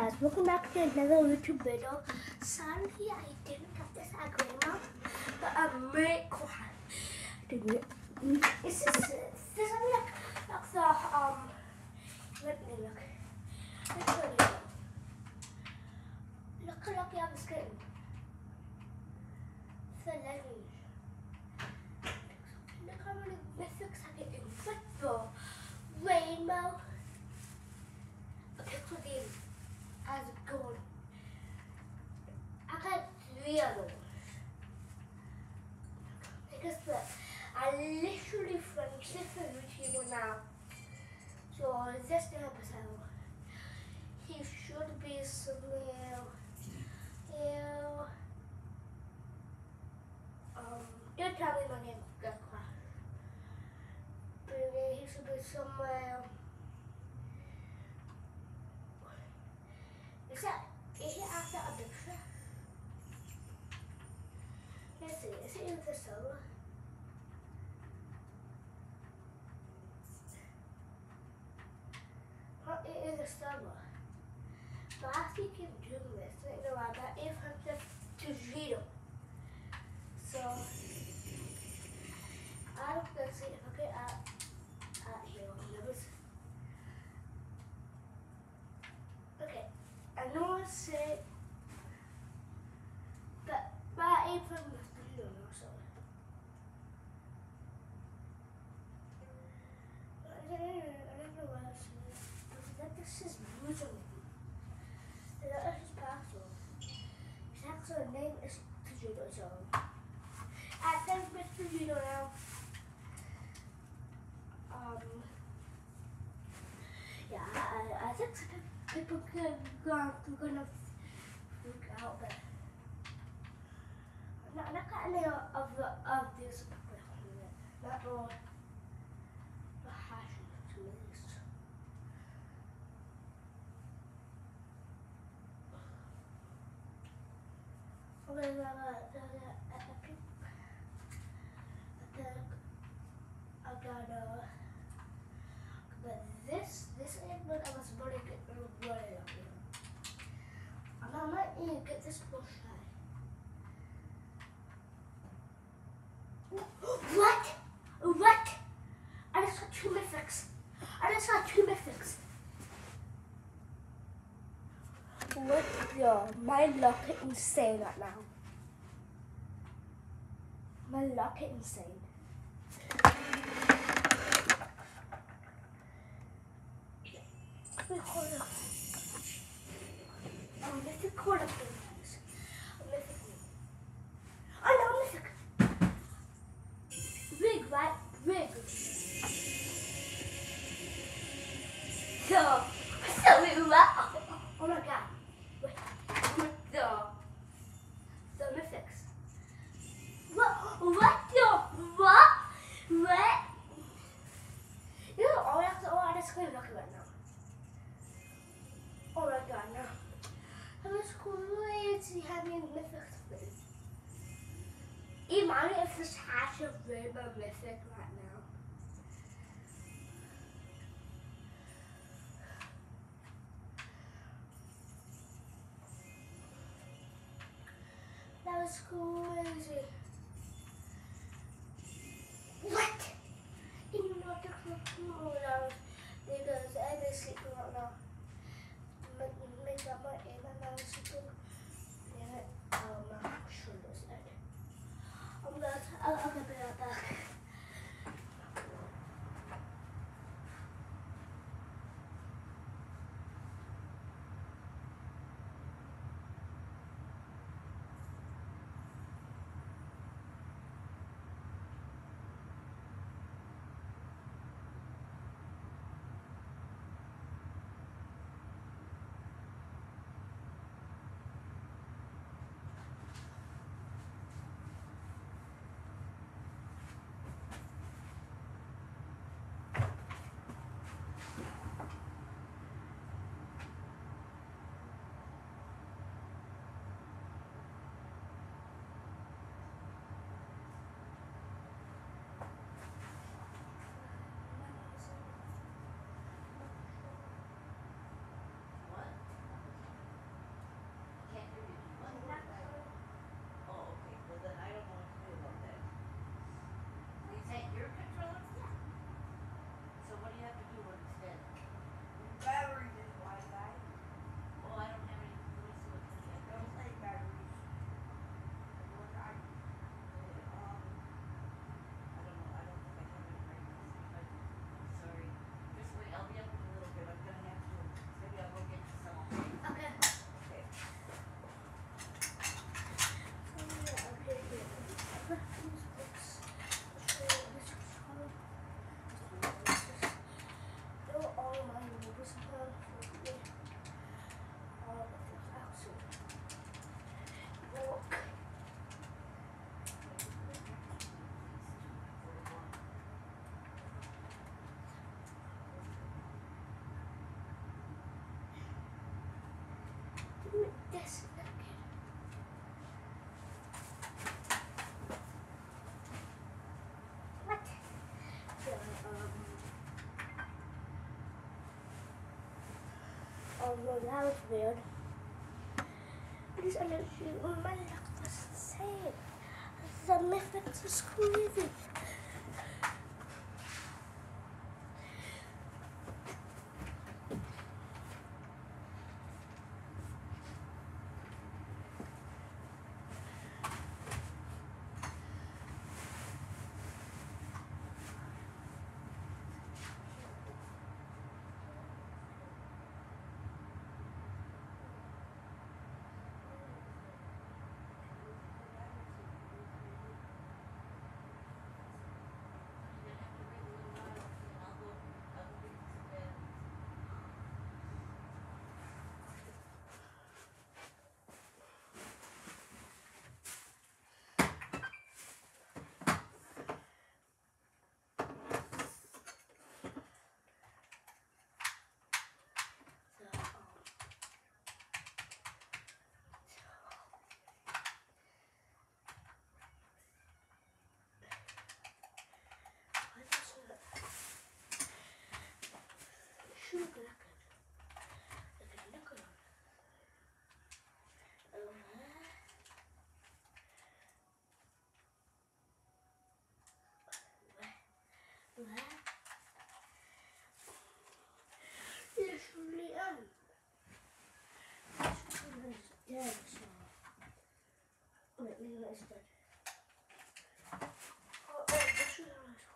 guys, welcome back to another YouTube video. Sadly, I didn't get this agreement, but I'm really glad I did it. This is like the let me look. Let's show you. Look how lucky I was getting. It's the legend. Look how many mythics I get in football. Rainbow. A pixel game as gold. I got 3 of those. Because I literally friendship a YouTuber now. So this episode, he should be somewhere. Don't tell me my name, good class. But he should be somewhere. Is it after a picture? Let's see, is it in the summer? Not in the summer. Last week in June, right now I got 800 to 0. So, I'm going to see if I get out here on those. Okay, I know I said, but my apron was blue also. I don't know what else it is. But this is blue. That is his password. His actual name is Tajito, so I think Mr. Tajito now. Yeah, I think people gonna freak out, but not any of this, not all the hashing to least. Okay, I got but this eggplant I was very good, really lucky. I might even get this bush side. What? I just got 2 mythics. Look, my luck is insane right now. My luck is insane. Wait, hold up. I'm mythic cord up there, guys. I'm mythic. I know mythic. Rig, right? Rig. So wow. Oh my god. Wait. The mythics. What? You know, I just clean lucky right now. Oh my god, no. That was crazy having mythics thing. Imagine if this has a rainbow mythic right now. That was crazy. What? You know, because I've been sleeping right now. Make up my aim and now sleeping. Yeah, my shoulders dead. I'll get right back. This looking. What? Oh no, that was weird. These are literally what my luck was saying. The methods are screaming. Literally am. Yeah, so. Wait, maybe that's dead. Oh, this is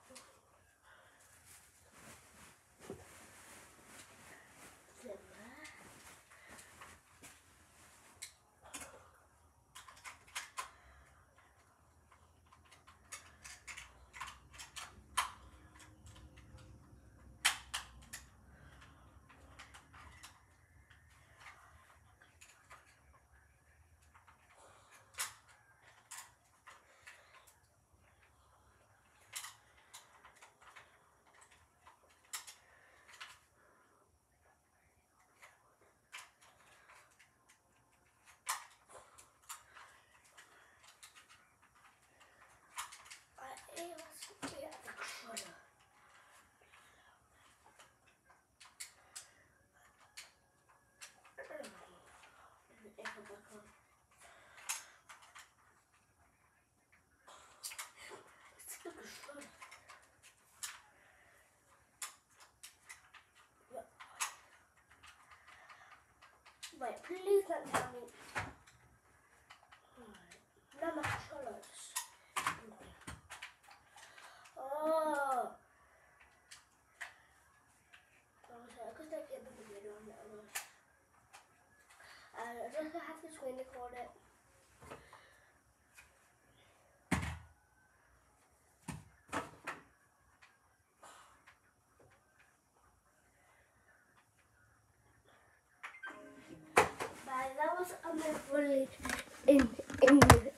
Wait, please don't tell me. No more colours. Oh. Because they get the video on it. I just have to screen record it. Bye, that was a really in English.